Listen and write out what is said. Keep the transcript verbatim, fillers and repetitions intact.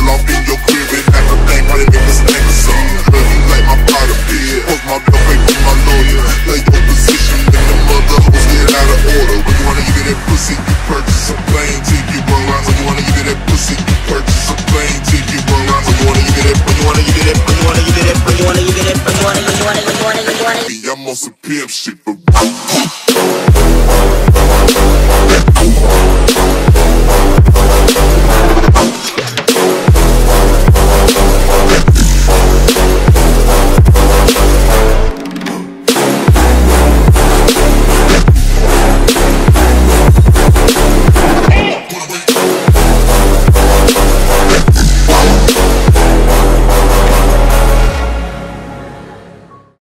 pull off in your crib and have a thing, probably make us think of some. Heard you like my product bid, post my bill, pay for my lawyer. Play your position, and the mother hoes get out of order. When you wanna give it that pussy, you purchase a plane ticket, run around. When you wanna give it that pussy, you purchase a plane ticket, run around. When you wanna give it that, when you wanna give it that, when you wanna give it that, when you wanna give it that, when you wanna, when you wanna, when you wanna, when you wanna, when you wanna. I'm on some pimp shit, but